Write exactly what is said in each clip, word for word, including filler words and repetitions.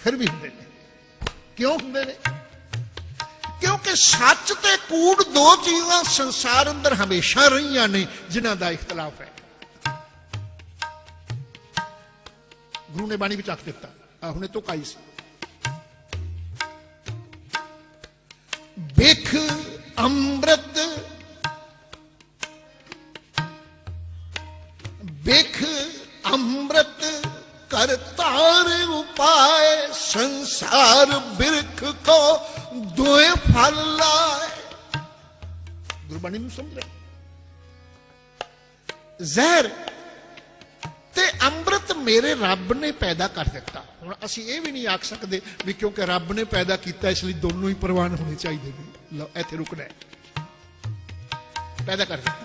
फिर भी हुंदे ने। क्यों हुंदे ने? क्योंकि सच ते कूड़ दो चीज़ां संसार अंदर हमेशा रही ने जिन्हां दा इख्तलाफ है। गुरु ने बाणी विच आख दिता, हुणे तो काई सी, बिख अमृत बिख अमृत कर तार उपाय, संसार बिरख को दोए फल लाए। गुरबाणी में समझ रहे, जहर ते अमृत मेरे रब ने पैदा कर दिता। हुण असीं ये भी नहीं आख सकते भी क्योंकि रब ने पैदा किया इसलिए दोनों ही प्रवान होने चाहिए। लो इत्थे रुकना है। पैदा कर दिता,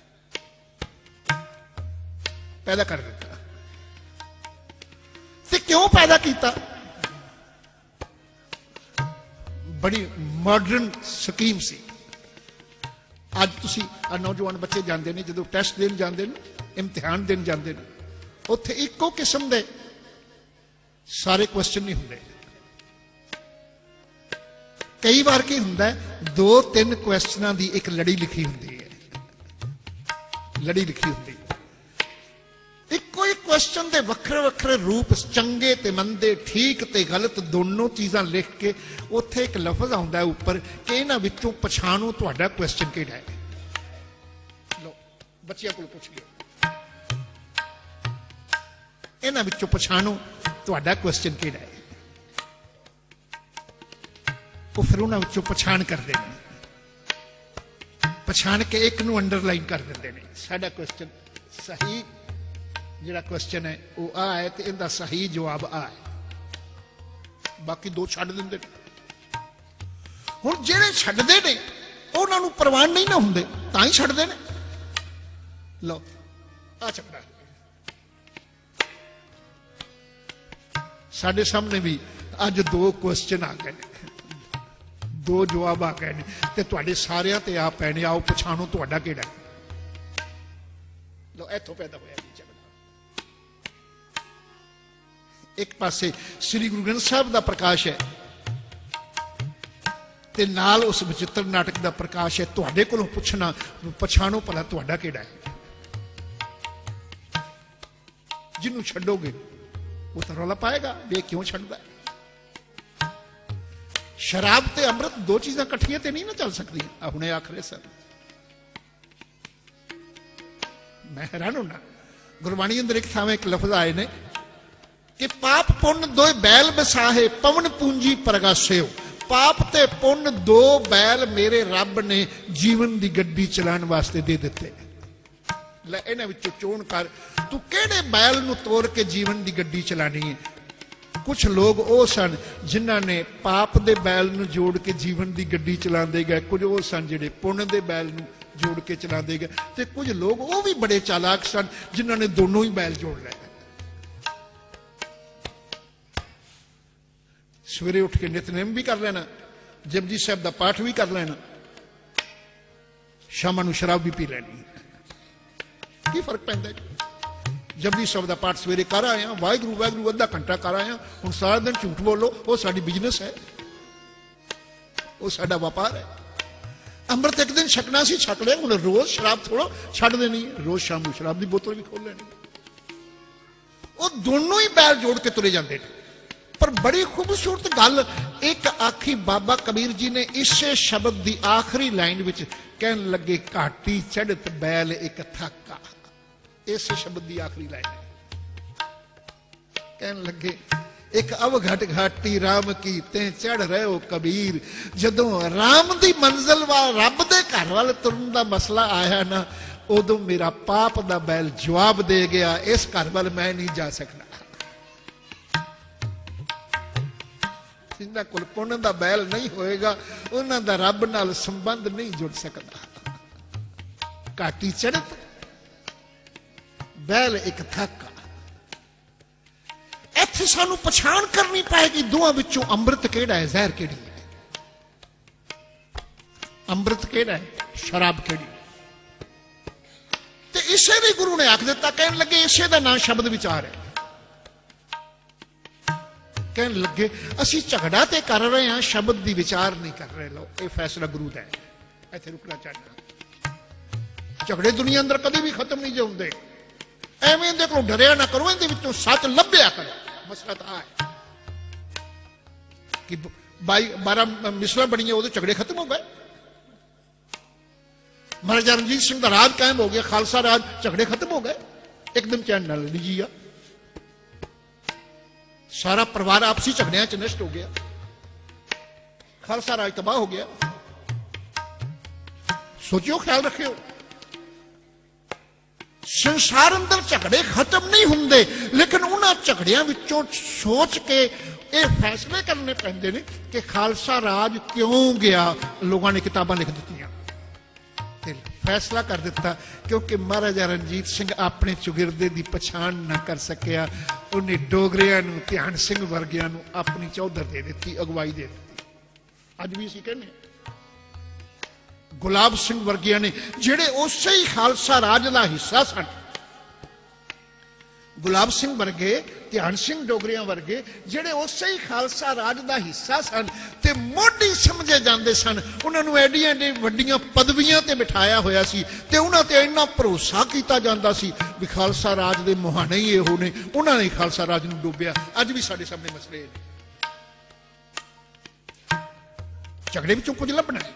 पैदा कर दिता ते क्यों पैदा किया? बड़ी मॉडर्न स्कीम सी। अज तुसी नौजवान बच्चे जाते हैं, जो टैसट देन जाते हैं, इम्तिहान देन जाते हैं, उत्थे इको किस्म दे सारे क्वेश्चन नहीं होंगे। कई बार की होंदा है, दो तीन क्वेश्चनों की एक लड़ी लिखी होंदी है, लड़ी लिखी होंदी। इको ही क्वेश्चन के वक्रे वक्रे रूप, चंगे ते मंदे, ठीक ते गलत दोनों चीज़ां लिख के उत्थे एक लफज आउंदा है ऊपर कि इन्हां विच्चों पछाणो तुहाडा क्वेश्चन किहड़ा है। लो बच्चियां कोल पुछ लियो, इन्हां विच्चों पछाणो तुहाडा क्वेश्चन किहड़ा है। वो फिर उन्हां विच्चों पछाण करदे ने, पछाण के एक नूं अंडरलाइन कर दिंदे ने। साडा क्वेश्चन सही जिहड़ा क्वेश्चन है वो आ है ते इहदा सही जवाब आ है, बाकी दो छड्ड दिंदे ने। हुण जिहड़े छड्डदे ने उन्हां नूं प्रवान नहीं ना हुंदे तां ही छड्डदे ने। लो आ चक्कर साडे सामने भी अज दो क्वेश्चन आ गए, दो जवाब आ गए ते तुहाडे सारियां ते आ पैणे। आओ पछाणो तुहाडा किहड़ा है। लो इत्थों पैदा होया एक पासे श्री गुरु ग्रंथ साहब का प्रकाश है ते नाल उस विचित्र नाटक का प्रकाश है। तुहाडे कोलों पुछना पछाणो भला तुहाडा किहड़ा है। जिन्हों छड्डोगे वो तो रौला पाएगा वे क्यों छड्डदा है। शराब ते अमृत दो चीज़ां कट्ठियां ते नहीं ना चल सकदी। हुणे आखरे सर मैं हैरान होना, गुरबाणी अंदर एक थां एक लफ्ज आए ने कि पाप पुण्य दो बैल बसाहे पवन पूंजी प्रगासे हो। पाप ते पुण्य दो बैल मेरे रब ने जीवन की गड्डी चलाने वास्ते दे दिते। लै इन्हां विचों चोण कर तू किहड़े बैल नूं तोड़ के जीवन की गड्डी चलानी है। कुछ लोग वो सन जिन्हां ने पाप दे बैल नूं जोड़ के जीवन की गड्डी चलाते गए, कुछ वो सन जिहड़े पुण्य दे बैल नूं जोड़ के चलाते गए, ते कुछ लोग वो भी बड़े चालाक सन जिन्हां ने दोनों ही बैल जोड़ लए। सवेरे उठ के नितनेम भी कर लेना, जपजी साहब का पाठ भी कर लेना, शाम को शराब भी पी लेनी। की फर्क पैंदा है? जपजी साहब का पाठ सवेरे कर आया, वाहिगुरू वाहिगुरू अद्धा घंटा कर आया, हुण सारा दिन झूठ बोलो, वो साडी बिजनेस है, वो साडा व्यापार है। अमृत एक दिन छकना सी छक लिया, हुण रोज शराब थोड़ो छड्ड देनी, रोज शाम को शराब की बोतल भी खोल लेनी। वो दोनों ही बैल जोड़ के तुरे जाते हैं। पर बड़ी खूबसूरत गल एक आखी बाबा कबीर जी ने इसे शब्द की आखिरी लाइन विच कहन लगे, घाटी चढ़त बैल एक थाका। इस शब्द की आखिरी लाइन कहन लगे, एक अवघट घाटी राम की ते चढ़ रहे हो कबीर। जदों राम दी मंजिल वाल रब दे घर वाल तुरन दा मसला आया ना, उदों मेरा पाप दा बैल जवाब दे गया, इस घर वाल मैं नहीं जा सकना। जिन्हां कोल पुण्य दा बैल नहीं होएगा उन्हां दा रब नाल संबंध नहीं जुड़ सकता। घाटी चढ़त बैल एक थाका। इत्थे सानू पछाण करनी पाएगी दोवां विचों अमृत किहड़ा है, जहर किहड़ी है। अमृत किहड़ा है, शराब किहड़ी। ते इसे भी गुरु ने आख दिता, कहन लगे इसे दा नाम शब्द विचार है। कहन लगे असी झगड़ा तो कर रहे हैं, शब्द की विचार नहीं कर रहे। लो ये फैसला गुरु का है, इत्थे रुकना चाहना। झगड़े दुनिया अंदर कभी भी खत्म नहीं जो होंगे। एवें इहदे कोलों डरिया ना करो, इहदे विचों सच लभ्या करो। मसला तो है कि बाई बारह मिसलां बणियां, उहदे झगड़े खत्म हो गए। महाराजा रणजीत सिंह का राज कायम हो गया, खालसा राज, झगड़े खत्म हो गए। एकदम चैन नाल जी आ, सारा परिवार आपसी झगड़ियां च नष्ट हो गया, खालसा राज तबाह हो गया। सोचियो, ख्याल रखियो, संसार अंदर झगड़े खत्म नहीं होंगे, लेकिन उन्हां झगड़ियां विचों सोच के ये फैसले करने पैंदे ने कि खालसा राज क्यों गया। लोगों ने किताबां लिख दित्तियां, फैसला कर दिता क्योंकि महाराजा रणजीत सिंह अपने चुगिरदे की पछाण न कर सकिया। उन्हें डोगरियां नूं, ध्यान सिंह वर्गियां नूं अपनी चौधर दे दी, अगवाई दे दी। अज भी असीं कहने गुलाब सिंह वर्गियां ने, जिहड़े उस ही खालसा राज का हिस्सा सन। गुलाब सिंह वर्गे, ध्यान सिंह डोगरियां वर्गे, जिहड़े उस ही खालसा राज का हिस्सा सन ते मोढी समझे जाते सन। उन्होंने एडियां एडियां वड्डियां पदवियां ते बिठाया होया सी ते उन्हां ते इन्ना भरोसा किया जाता सी भी खालसा राज के मुहाने ही इहो ने, उन्होंने खालसा राज नूं डुबिया। अज भी साडे सामने मसले ने, झगड़े विचों कुछ लभना है।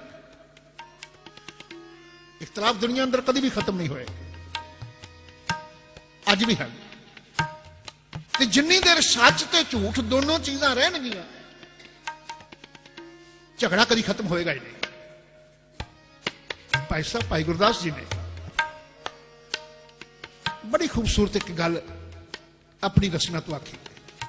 इख्तलाफ दुनिया अंदर कभी भी खत्म नहीं होए, अज भी है। जिन्नी देर सच ते झूठ दोनों चीजां रहनगियां, झगड़ा कभी खत्म होएगा ही नहीं। भाई साहब, भाई गुरदास जी ने बड़ी खूबसूरत एक गल अपनी रचना तो आखी।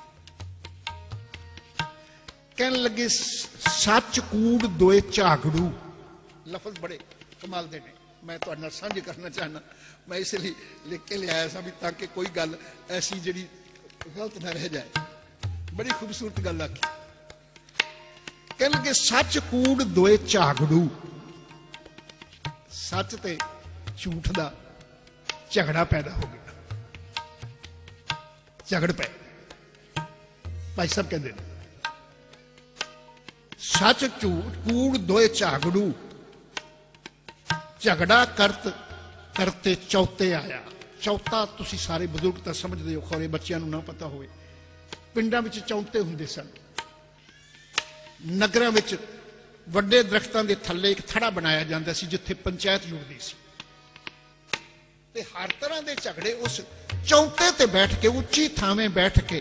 कहन लगे सच कूड़ दोए झागड़ू। लफज बड़े कमाल दे ने, मैं तुहाडे नाल सांझे करना चाहना। मैं इसलिए लिख के लिया सा भी ताकि कोई गल ऐसी जिहड़ी गलत ना रह जाए। बड़ी खूबसूरत गल आखी। कहन लगे सच कूड़ दोए झागड़ू। सच ते झूठ दा झगड़ा पैदा हो गया, झगड़ पै। भाई साहब कहते हैं सच झूठ कूड़ दोए झागड़ू, झगड़ा करत करते चौथे आया। चौथा तुसी सारे बजुर्ग तो समझते हो, खौरे बच्चों ना पता होवे। पिंडां विच चौंते हुंदे सन, नगरां विच वड्डे दरख्तां दे थल्ले एक थड़ा बनाया जांदा सी जिथे पंचायत जुड़दी सी ते हर तरह के झगड़े उस चौंते ते बैठ के, उच्ची थावें बैठ के,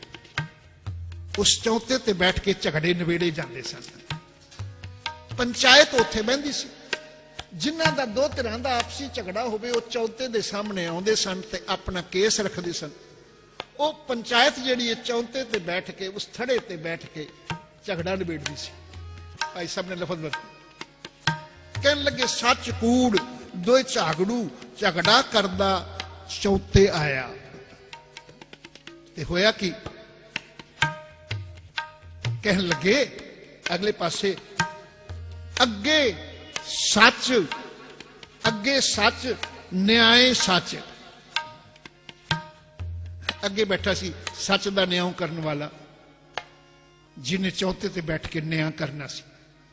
उस चौंते ते बैठ के झगड़े नवेड़े जांदे सन। पंचायत उत्थे बहिंदी सी। जिन्हां दा दो धिरां दा आपसी झगड़ा होवे वो चौंते दे सामने आउंदे सन ते अपना केस रखदे सन। वो पंचायत जिहड़ी है चौंते ते बैठ के, उस थड़े ते बैठ के झगड़ा निबेड़दी सी। भाई साहब ने लफज वरते, कहन लगे सच कूड़ दोए झागड़ू, झगड़ा करदा चौथे आया। ते होया कि कहन लगे अगले पासे अगे सच, अगे सच, न्याय सच। अगे बैठा सी सच का न्याय करने वाला, जिन्हें चौथे ते बैठ के न्याय करना सी।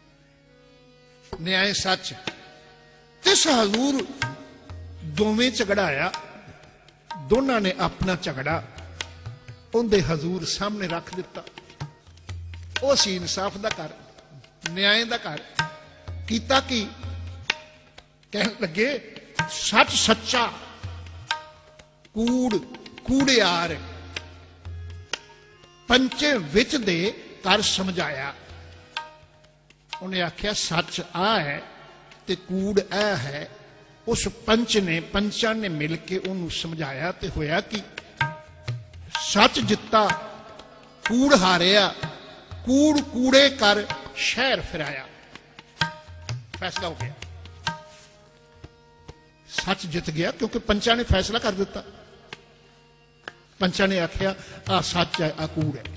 न्याय सच। तिस हजूर दोवें झगड़ाया, दोनों ने अपना झगड़ा उनके हजूर सामने रख दिता। वो सी इंसाफ का घर, न्याय का घर। कीता कि कहन लगे सच सच्चा, कूड़ कूड़ियार। पंचे विच दे कर समझाया। उन्हें आख्या सच आ है ते कूड़ आ है। उस पंच ने, पंचा ने मिलके उन्होंने समझाया ते होया कि सच जिता, कूड़ हारिया। कूड़ कूड़े कर शहर फिराया। फैसला हो गया, सच जित गया क्योंकि पंचा ने फैसला कर दिता। पंचा ने आख्या आ सच है, आ कूड़ है।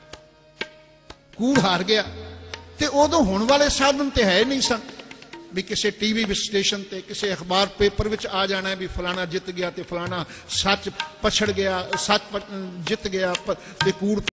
कूड़ हार गया। ते उदों होने वाले साधन ते है नहीं सन भी किसी टीवी स्टेशन ते, किसी अखबार पेपर विच आ जाना है भी फलाना जित गया ते फलाना सच पछड़ गया, सच जित गया ते कूड़